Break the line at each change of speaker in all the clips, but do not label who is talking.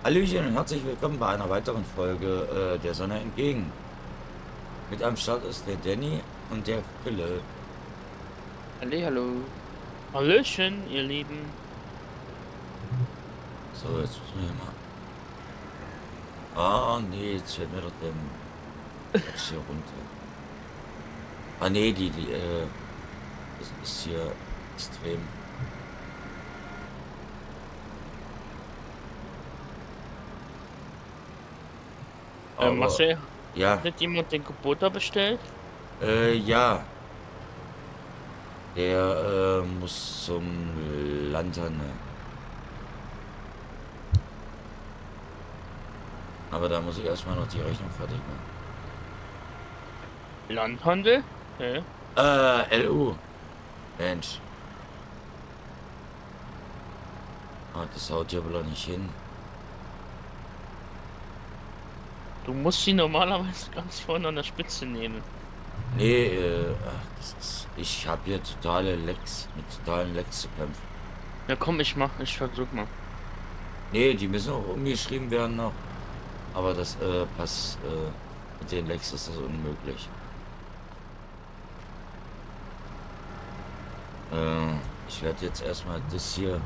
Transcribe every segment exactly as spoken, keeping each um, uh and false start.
Hallöchen und herzlich willkommen bei einer weiteren Folge äh, der Sonne entgegen. Mit am Start ist der Danny und der Philipp.
Hallihallo.
Hallöchen, ihr Lieben.
So, jetzt müssen wir hier mal. Ah, nee, jetzt fällt mir doch der Quatsch hier runter. Ah, nee, die, die, äh, das ist hier extrem.
Äh,
Aber,
Marcel,
ja,
hat nicht jemand den Kubota bestellt?
äh, ja. Der, äh, muss zum Lantern. Aber da muss ich erstmal noch die Rechnung fertig machen.
Landhandel? Hä?
Äh, L U. Mensch. Ah, das haut ja wohl auch nicht hin.
Du musst sie normalerweise ganz vorne an der Spitze nehmen.
Nee, äh, ach, das ist, ich habe hier totale Lecks, mit totalen Lecks zu kämpfen.
Ja komm, ich mach, ich versuch mal.
Nee, die müssen auch umgeschrieben werden noch. Aber das, äh, passt, äh, mit den Lecks ist das unmöglich. Äh, ich werde jetzt erstmal das hier.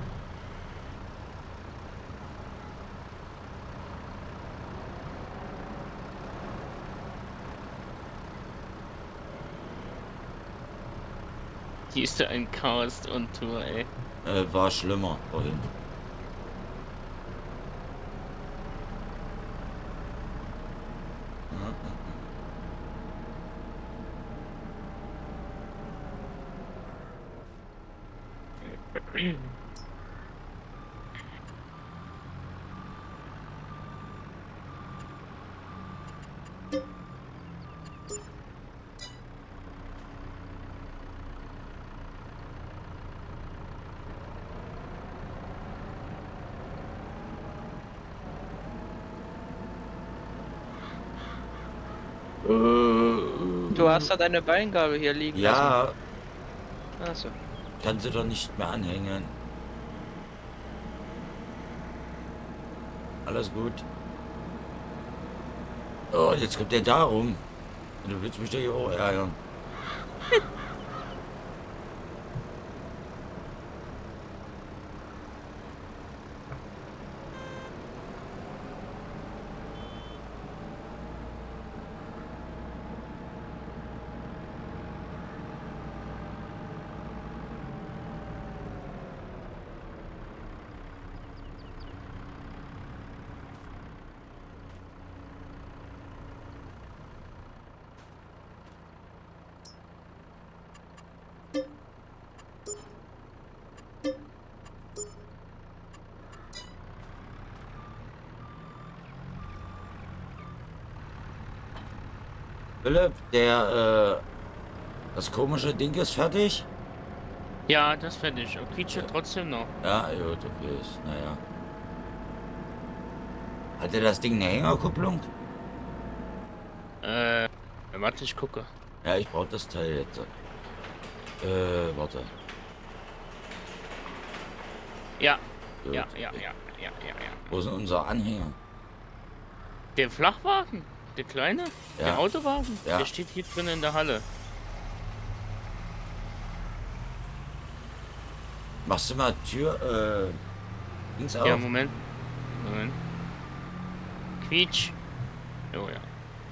Die ist ja ein Chaos und Tour, ey.
Äh, war schlimmer vorhin.
Du hast da deine Weingabel hier liegen lassen.
Ja,
Achso.
kann sie doch nicht mehr anhängen. Alles gut. Oh, jetzt kommt der da rum. Du willst mich doch hier auch ärgern. Philipp, der, äh, das komische Ding ist fertig?
Ja, das fertig. Und quietsche trotzdem noch.
Ja, gut, okay, ist, naja. Hatte das Ding eine Hängerkupplung?
Äh, warte, ich gucke.
Ja, ich brauche das Teil jetzt. Äh, warte.
Ja,
Gut.
ja, ja, ja, ja, ja, ja.
Wo ist denn unser Anhänger?
Der Flachwagen? Der kleine?
Ja.
Der Autowagen?
Ja.
Der steht hier drin in der Halle.
Machst du mal Tür, äh, links auf?
Ja, Moment. Moment. Quietsch. Oh ja.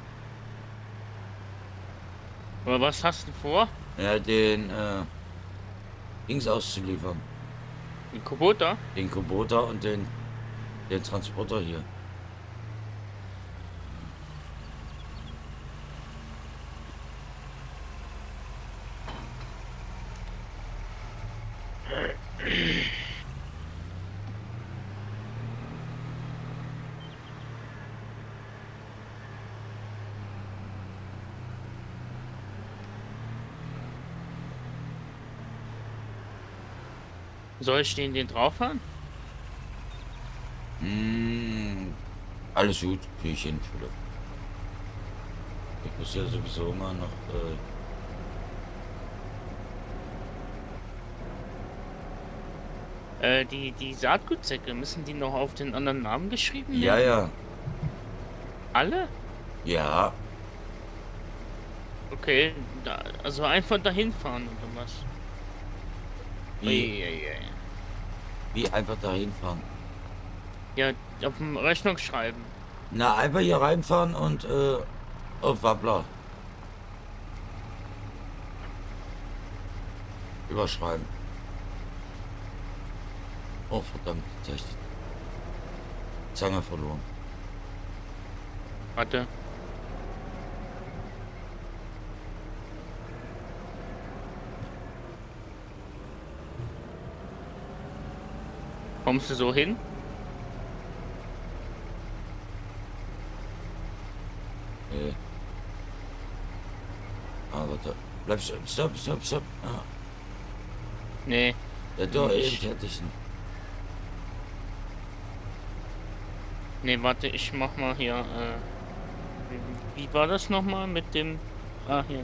Aber was hast du vor?
Ja, den, äh, links auszuliefern.
Ein Kubota?
Den Kubota und den, den Transporter hier.
Soll ich den, den drauf fahren?
Hm, alles gut, krieg ich hin, Philipp. Ich muss ja sowieso mal noch, äh,
Äh, die, die Saatgutsäcke, müssen die noch auf den anderen Namen geschrieben werden?
Ja, ja.
Alle?
Ja.
Okay, da, also einfach dahin fahren oder was?
Wie,
Uiuiui.
wie einfach dahin fahren?
Ja, auf dem Rechnung schreiben.
Na, einfach hier reinfahren und äh, auf Wappler. Überschreiben. Oh, verdammt, jetzt hab ich die Zange verloren.
Warte. Kommst du so hin?
Nee. Ah, warte. Bleib, stopp, stopp, stopp, stopp. Ah.
Nee.
Ja, doch,
Nicht.
eben hätte ich ihn.
Nee, warte, ich mach mal hier. Äh, wie, wie war das nochmal mit dem. Ah, hier.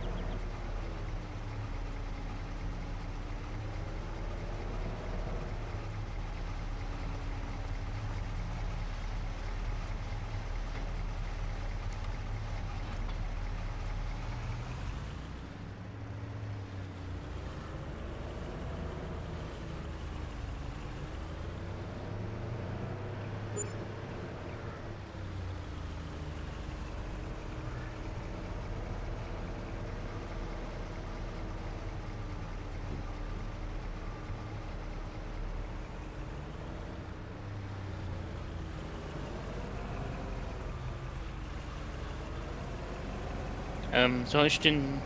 Ähm, soll ich den.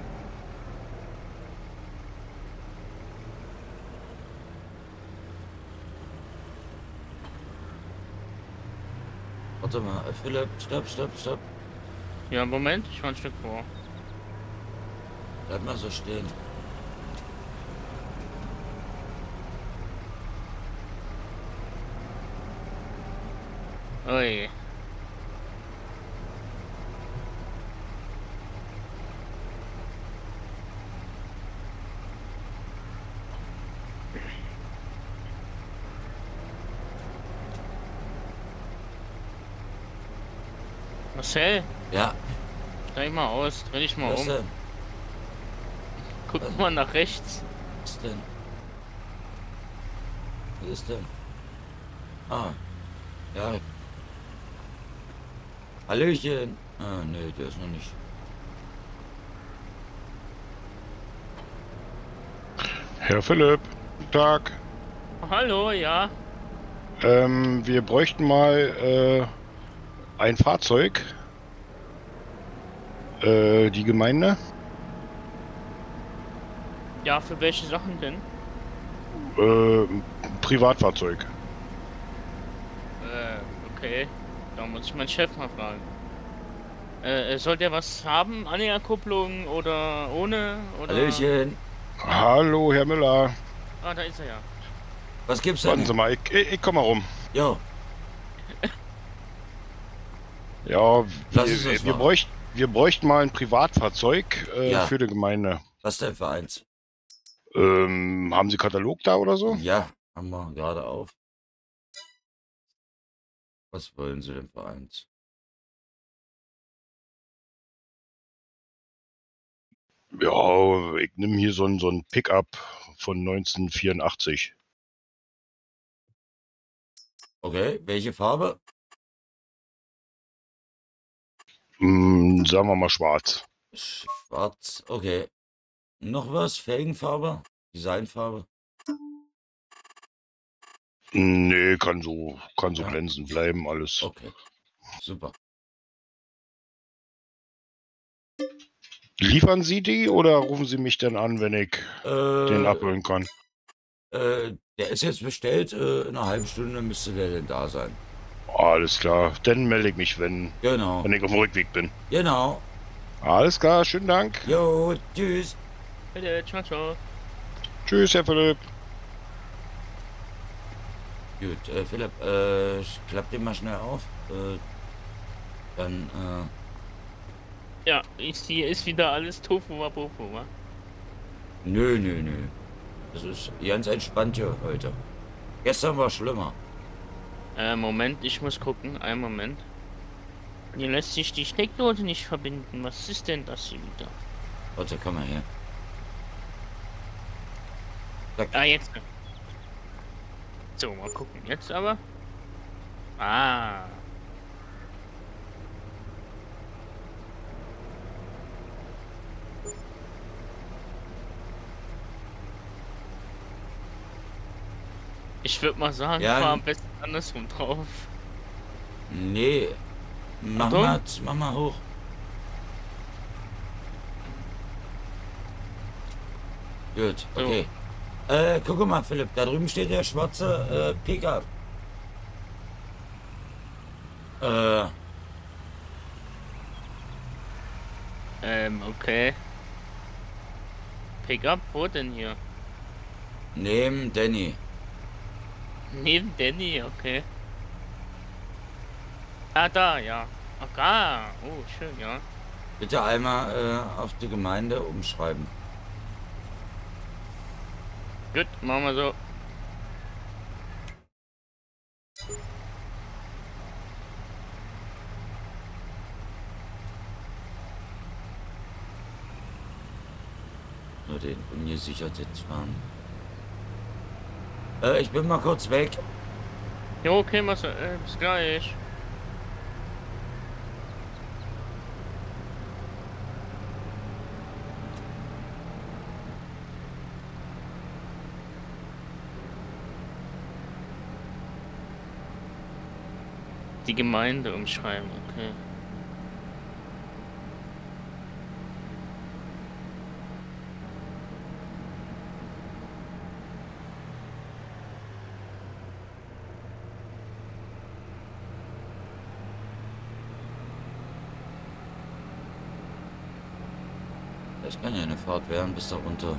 Warte mal, äh, Philipp, stopp, stopp, stopp.
Ja, Moment, ich war ein Stück vor.
Bleib mal so stehen.
Ui. Marcel,
Ja,
steig mal aus, dreh dich mal
was
um.
denn?
Guck
was?
mal nach rechts.
Was denn? Was ist denn? Ah, ja. Hallöchen. Ah, nee, der ist noch nicht.
Herr Philipp, guten Tag.
Hallo, ja.
Ähm, wir bräuchten mal äh, ein Fahrzeug. Äh, die Gemeinde.
Ja, für welche Sachen denn?
Äh, ein Privatfahrzeug.
Äh, okay. Da muss ich meinen Chef mal fragen. Äh, soll der was haben? Anhängerkupplung oder ohne? Oder?
Hallöchen.
Hallo, Herr Müller.
Ah, da ist er ja.
Was gibt's denn?
Warten Sie mal, ich, ich, ich komm mal rum.
Jo,
Ja,
Lass uns
wir,
das
wir,
machen.
bräucht, wir bräuchten mal ein Privatfahrzeug äh,
Ja.
für die Gemeinde.
was denn für eins?
Ähm, haben Sie Katalog da oder so?
Ja, haben wir gerade auf. Was wollen Sie denn für eins?
Ja, ich nehme hier so ein, so ein Pickup von neunzehnhundertvierundachtzig.
Okay, welche Farbe?
Hm, sagen wir mal schwarz.
Schwarz, okay. Noch was? Felgenfarbe? Designfarbe?
Nee, kann so, kann so
Ja.
glänzend bleiben, alles.
Okay, super.
Liefern Sie die oder rufen Sie mich dann an, wenn ich den
Äh,
abholen kann?
äh, der ist jetzt bestellt. Äh, in einer halben Stunde müsste der denn da sein.
Alles klar, dann melde ich mich, wenn,
Genau,
wenn ich auf dem Rückweg bin.
genau.
Alles klar, schönen Dank.
Jo, tschüss.
Bitte, ciao, ciao.
Tschüss, Herr Philipp.
Gut, äh, Philipp, äh, klapp den mal schnell auf. Äh, dann, äh,
Ja, ist hier ist wieder alles Tofu Wabofu, wa?
nö, nö, nö. Das ist ganz entspannt hier heute. Gestern war schlimmer.
Äh, Moment, ich muss gucken. Einen Moment. Hier lässt sich die Steckdose nicht verbinden. Was ist denn das hier wieder?
Warte, komm mal her. Zack.
Ah, jetzt. So, mal gucken. Jetzt aber. Ah. Ich würde mal sagen,
Ja,
fahr am besten andersrum drauf.
Nee. Mach
Achtung.
mal, mach mal hoch. Gut,
So.
okay. Äh, guck mal, Philipp, da drüben steht der schwarze äh, Pickup. Äh,
Ähm, okay. Pickup, wo denn hier?
neben Danny.
Neben Danny, okay. Ah, da, ja. Ach, ah. Oh, schön, ja.
Bitte einmal äh, auf die Gemeinde umschreiben.
Gut, machen wir so.
Nur den ungesichert jetzt fahren. Äh, ich bin mal kurz weg.
Jo, okay, mach's, äh, bis gleich. Die Gemeinde umschreiben, okay.
Das kann ja eine Fahrt werden bis da runter.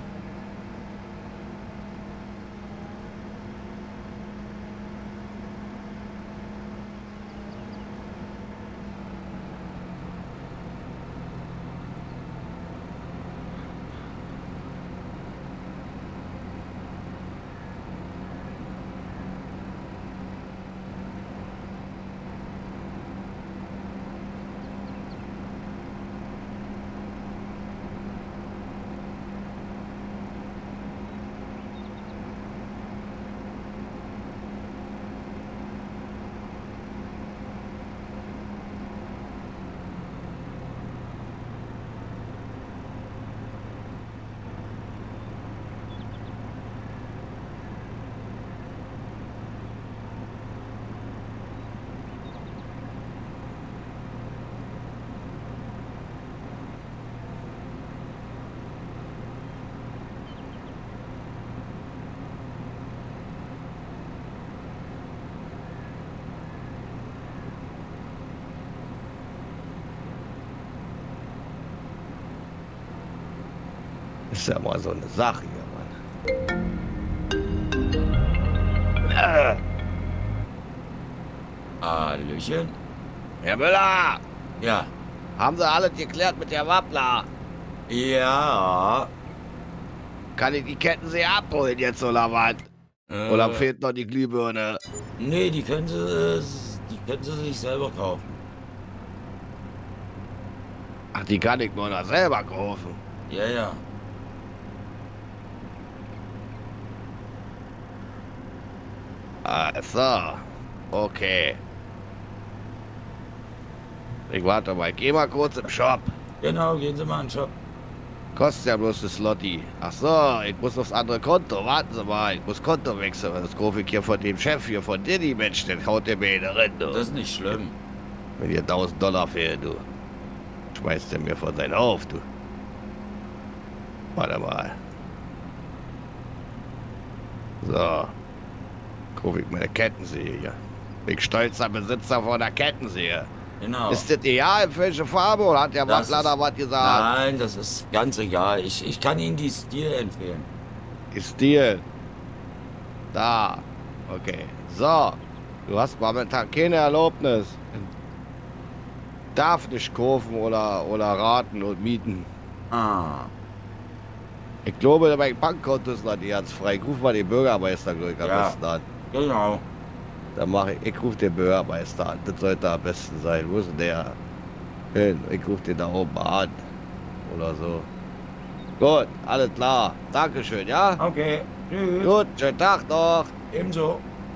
Ist ja mal so eine Sache hier, Mann. Äh,
Hallöchen.
Herr Müller,
Ja.
haben Sie alles geklärt mit der Wappler?
Ja.
Kann ich die Kettensäge abholen jetzt oder was?
Äh,
Oder fehlt noch die Glühbirne?
Nee, die können sie, äh, die können sie sich selber kaufen.
Ach, die kann ich nur noch selber kaufen.
Ja, ja.
Ach so, okay. Ich warte mal, ich geh mal kurz im Shop.
Genau, gehen Sie mal in den Shop.
Kostet ja bloß das Lotti. Ach so, ich muss aufs andere Konto. Warten Sie mal, ich muss Konto wechseln. Das kaufe ich hier von dem Chef hier, von Diddy, Mensch, den haut der mir in der Rinde.
Das ist nicht schlimm.
Wenn dir tausend Dollar fehlen, du. Schmeißt er mir von seinen auf, du. Warte mal. So. Kaufe ich meine Kettensäge hier. Bin stolzer Besitzer von der Kettensäge.
Genau.
Ist das egal, welche Farbe, oder hat der
Das
Wattler
ist-
da was gesagt?
Nein, das ist ganz egal. Ich, ich kann Ihnen die Stil empfehlen.
Ist Stil. Da. Okay. So. Du hast momentan keine Erlaubnis. Darf nicht kaufen oder, oder raten und mieten.
Ah.
Ich glaube, mein Bankkonto ist noch nicht ganz frei. Ich ruf mal den Bürgermeister gleich am
Ja.
besten an.
Genau.
Dann mache ich, ich rufe den Bürgermeister an. Das sollte am besten sein. Wo ist denn der hin? Ich rufe den da oben an. Oder so. Gut, alles klar. Dankeschön, ja?
Okay. Tschüss.
Gut, schönen Tag noch.
Ebenso.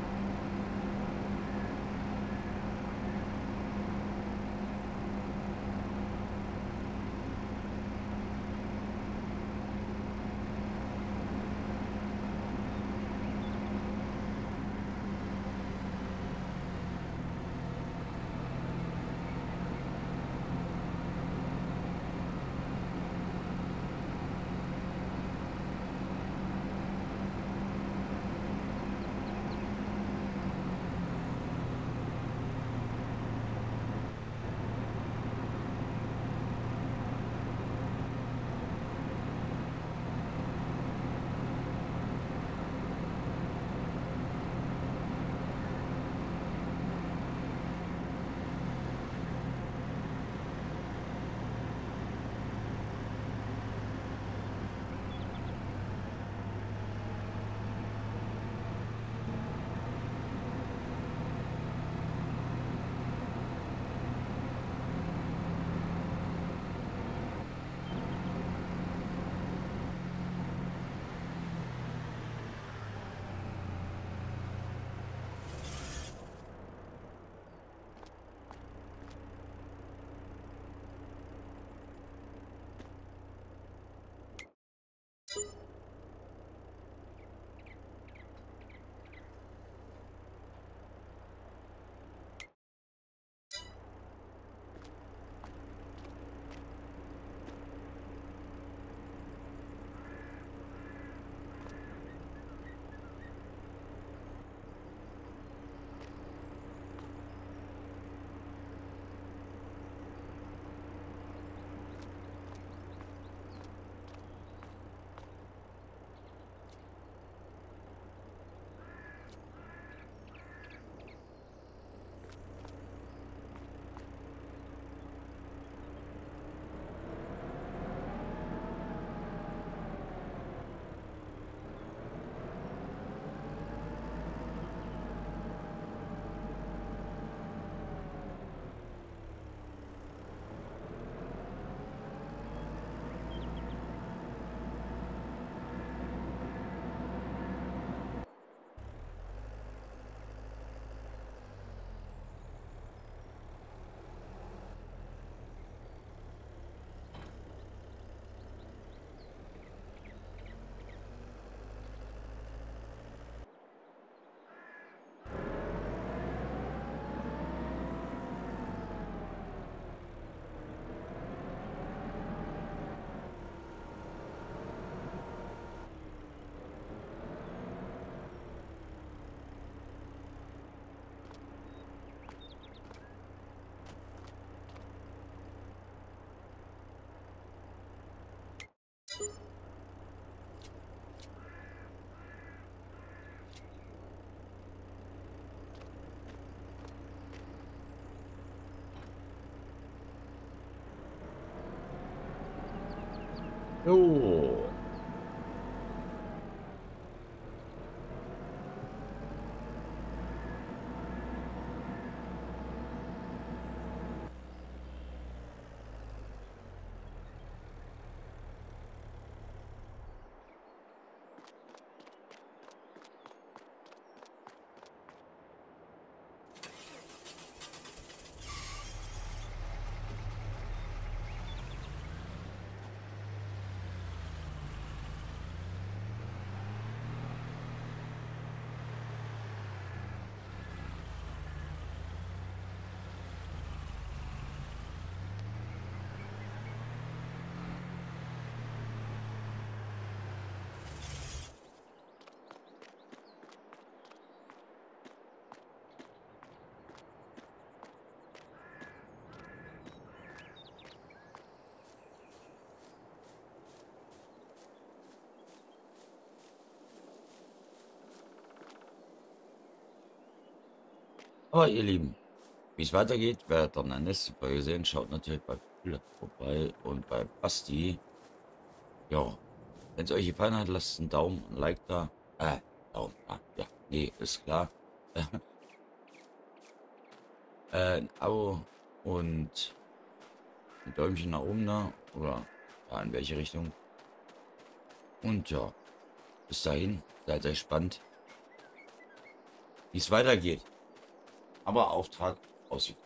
So. Aber ihr Lieben, wie es weitergeht, werdet ihr in der nächsten Folge sehen. Schaut natürlich bei Philipp vorbei und bei Basti. Ja, wenn es euch gefallen hat, lasst einen Daumen, ein Like da. Äh, Daumen, ah, ja. Nee, ist klar. äh, ein Abo und ein Däumchen nach oben da. Oder ja, in welche Richtung. Und ja, bis dahin, seid euch gespannt, wie es weitergeht. Aber Auftrag ausgeführt.